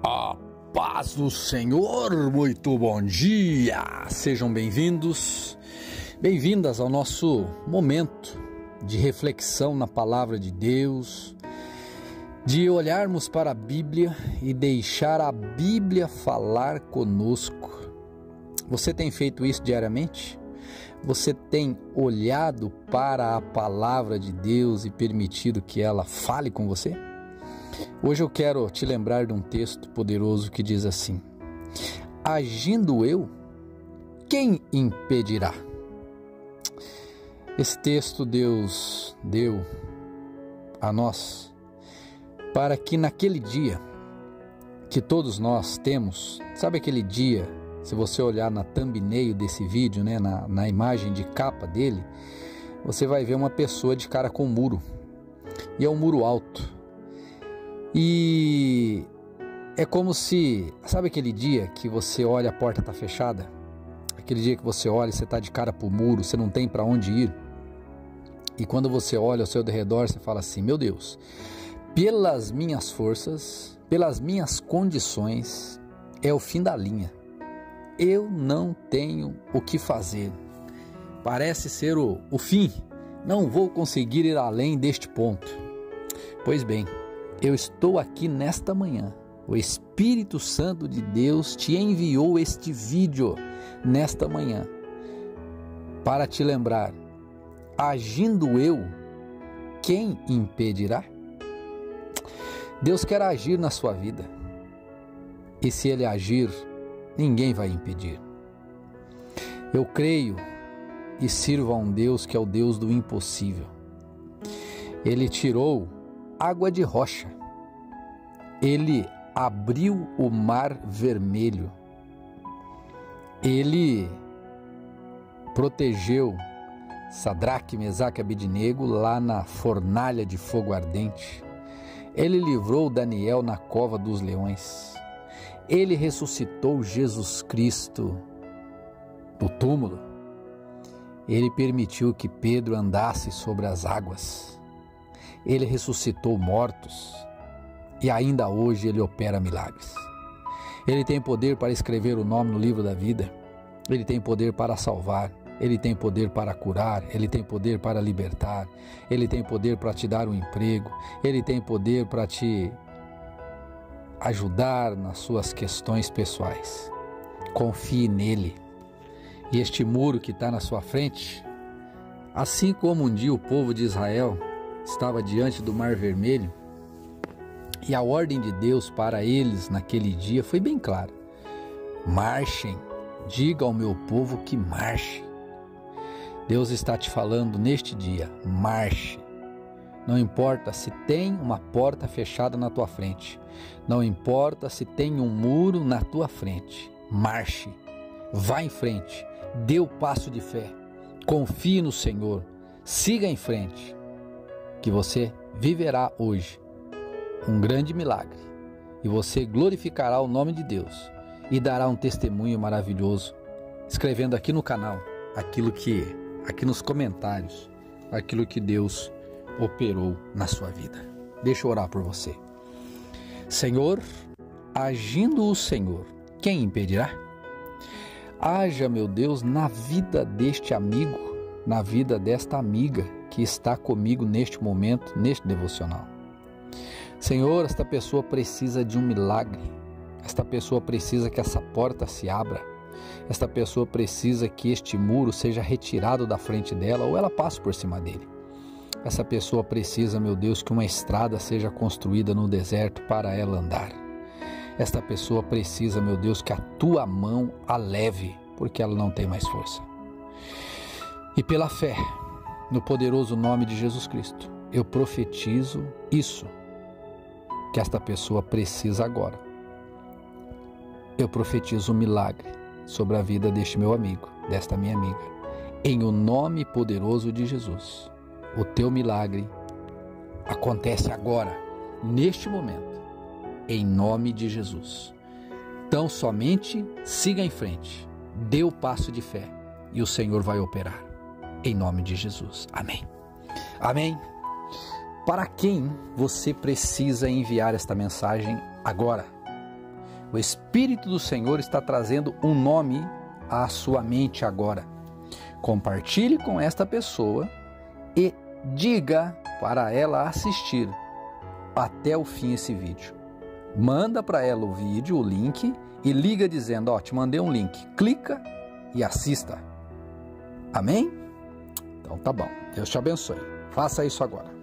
A paz do Senhor, muito bom dia, sejam bem-vindos, bem-vindas ao nosso momento de reflexão na Palavra de Deus, de olharmos para a Bíblia e deixar a Bíblia falar conosco. Você tem feito isso diariamente? Você tem olhado para a Palavra de Deus e permitido que ela fale com você? Hoje eu quero te lembrar de um texto poderoso que diz assim: agindo eu, quem impedirá? Esse texto Deus deu a nós para que naquele dia que todos nós temos, sabe aquele dia, se você olhar na thumbnail desse vídeo, né, na imagem de capa dele, você vai ver uma pessoa de cara com um muro, e é um muro alto. E é como se, sabe aquele dia que você olha, a porta está fechada? Aquele dia que você olha e você está de cara para o muro, você não tem para onde ir. E quando você olha ao seu redor, você fala assim: meu Deus, pelas minhas forças, pelas minhas condições, é o fim da linha. Eu não tenho o que fazer. Parece ser o fim. Não vou conseguir ir além deste ponto. Pois bem, eu estou aqui nesta manhã. O Espírito Santo de Deus te enviou este vídeo nesta manhã para te lembrar: agindo eu, quem impedirá? Deus quer agir na sua vida. E se Ele agir, ninguém vai impedir. Eu creio e sirvo a um Deus que é o Deus do impossível. Ele tirou água de rocha. Ele abriu o mar vermelho. Ele protegeu Sadraque, Mesaque e Abednego lá na fornalha de fogo ardente. Ele livrou Daniel na cova dos leões. Ele ressuscitou Jesus Cristo do túmulo. Ele permitiu que Pedro andasse sobre as águas. Ele ressuscitou mortos e ainda hoje Ele opera milagres. Ele tem poder para escrever o nome no livro da vida. Ele tem poder para salvar. Ele tem poder para curar. Ele tem poder para libertar. Ele tem poder para te dar um emprego. Ele tem poder para te ajudar nas suas questões pessoais. Confie nele. E este muro que está na sua frente, assim como um dia o povo de Israel estava diante do Mar Vermelho, e a ordem de Deus para eles naquele dia foi bem clara: marchem, diga ao meu povo que marche. Deus está te falando neste dia: marche. Não importa se tem uma porta fechada na tua frente, não importa se tem um muro na tua frente, marche, vá em frente, dê o passo de fé, confie no Senhor, siga em frente, que você viverá hoje um grande milagre e você glorificará o nome de Deus e dará um testemunho maravilhoso, escrevendo aqui no canal aqui nos comentários, aquilo que Deus operou na sua vida. Deixa eu orar por você. Senhor, agindo o Senhor, quem impedirá? Haja, meu Deus, na vida deste amigo, na vida desta amiga que está comigo neste momento, neste devocional. Senhor, esta pessoa precisa de um milagre. Esta pessoa precisa que essa porta se abra. Esta pessoa precisa que este muro seja retirado da frente dela ou ela passe por cima dele. Essa pessoa precisa, meu Deus, que uma estrada seja construída no deserto para ela andar. Esta pessoa precisa, meu Deus, que a tua mão a leve, porque ela não tem mais força. E pela fé, no poderoso nome de Jesus Cristo, eu profetizo isso que esta pessoa precisa agora. Eu profetizo um milagre sobre a vida deste meu amigo, desta minha amiga. Em o nome poderoso de Jesus, o teu milagre acontece agora, neste momento, em nome de Jesus. Então somente siga em frente, dê o passo de fé e o Senhor vai operar. Em nome de Jesus. Amém. Amém. Para quem você precisa enviar esta mensagem agora? O Espírito do Senhor está trazendo um nome à sua mente agora. Compartilhe com esta pessoa e diga para ela assistir até o fim esse vídeo. Manda para ela o vídeo, o link, e liga dizendo, ó, te mandei um link, clica e assista. Amém? Então tá bom, Deus te abençoe. Faça isso agora.